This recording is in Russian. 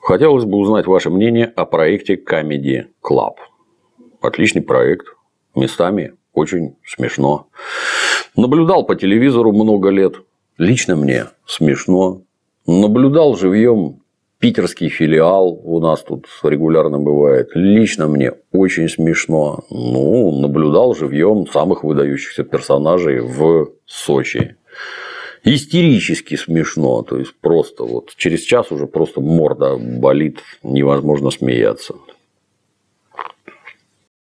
Хотелось бы узнать ваше мнение о проекте Comedy Club. Отличный проект, местами очень смешно. Наблюдал по телевизору много лет. Лично мне смешно. Наблюдал живьем питерский филиал. У нас тут регулярно бывает. Лично мне очень смешно. Наблюдал живьем самых выдающихся персонажей в Сочи. Истерически смешно. То есть, просто вот через час уже просто морда болит. Невозможно смеяться.